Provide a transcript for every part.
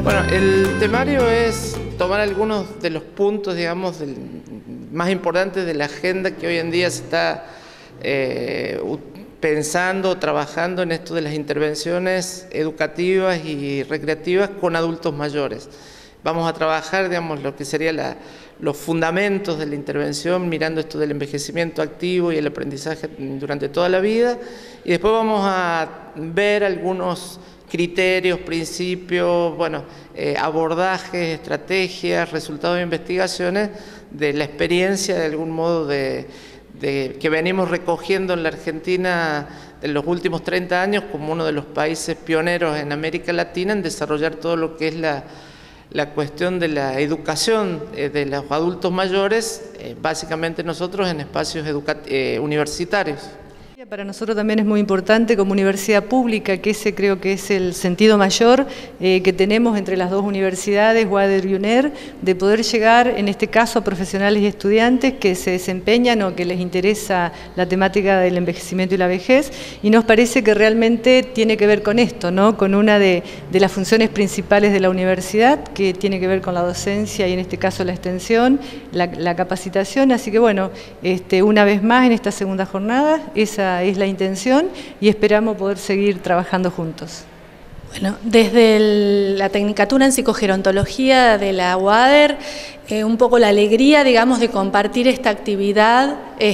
Bueno, el temario es tomar algunos de los puntos, digamos, más importantes de la agenda que hoy en día se está pensando, trabajando en esto de las intervenciones educativas y recreativas con adultos mayores. Vamos a trabajar, digamos, lo que serían los fundamentos de la intervención, mirando esto del envejecimiento activo y el aprendizaje durante toda la vida, y después vamos a ver algunos criterios, principios, bueno, abordajes, estrategias, resultados de investigaciones de la experiencia de algún modo que venimos recogiendo en la Argentina en los últimos 30 años como uno de los países pioneros en América Latina en desarrollar todo lo que es la cuestión de la educación de los adultos mayores, básicamente nosotros en espacios universitarios. Para nosotros también es muy importante como universidad pública, que ese creo que es el sentido mayor que tenemos entre las dos universidades, UADER y UNER, de poder llegar en este caso a profesionales y estudiantes que se desempeñan o que les interesa la temática del envejecimiento y la vejez, y nos parece que realmente tiene que ver con esto, ¿no? Con una de las funciones principales de la universidad, que tiene que ver con la docencia y en este caso la extensión, la capacitación. Así que bueno, una vez más en esta segunda jornada, esa es la intención y esperamos poder seguir trabajando juntos. Bueno, desde la Tecnicatura en Psicogerontología de la UADER, un poco la alegría, digamos, de compartir esta actividad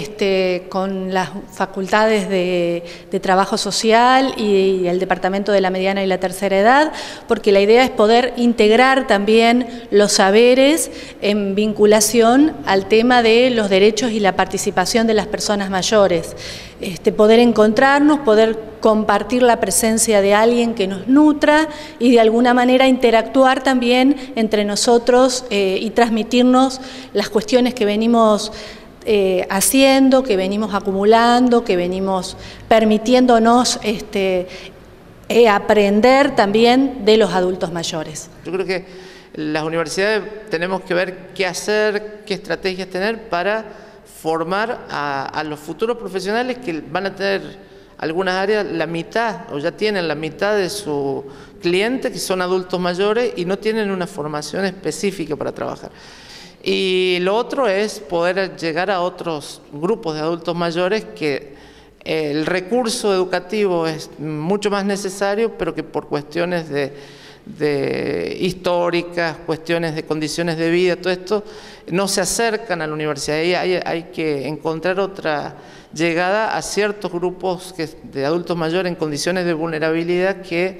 con las facultades de trabajo social y el Departamento de la Mediana y la Tercera Edad, porque la idea es poder integrar también los saberes en vinculación al tema de los derechos y la participación de las personas mayores. Poder encontrarnos, poder compartir la presencia de alguien que nos nutra y de alguna manera interactuar también entre nosotros y transmitirnos las cuestiones que venimos haciendo, que venimos acumulando, que venimos permitiéndonos aprender también de los adultos mayores. Yo creo que las universidades tenemos que ver qué hacer, qué estrategias tener para formar a los futuros profesionales que van a tener algunas áreas la mitad o ya tienen la mitad de su cliente que son adultos mayores y no tienen una formación específica para trabajar. Y lo otro es poder llegar a otros grupos de adultos mayores que el recurso educativo es mucho más necesario, pero que por cuestiones históricas, cuestiones de condiciones de vida, todo esto, no se acercan a la universidad. Y hay que encontrar otra llegada a ciertos grupos de adultos mayores en condiciones de vulnerabilidad que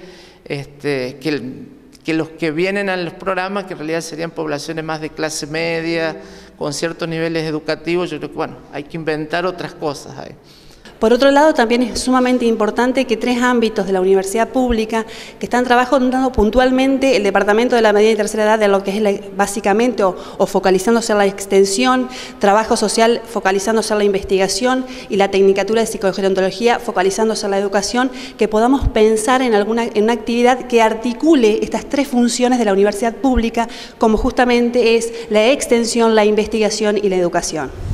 los que vienen a los programas, que en realidad serían poblaciones más de clase media, con ciertos niveles educativos. Yo creo que bueno, hay que inventar otras cosas ahí. Por otro lado, también es sumamente importante que tres ámbitos de la universidad pública que están trabajando puntualmente, el Departamento de la Mediana y Tercera Edad, de lo que es básicamente o focalizándose en la extensión, trabajo social focalizándose en la investigación y la Tecnicatura de Psicogerontología focalizándose en la educación, que podamos pensar en una actividad que articule estas tres funciones de la universidad pública, como justamente es la extensión, la investigación y la educación.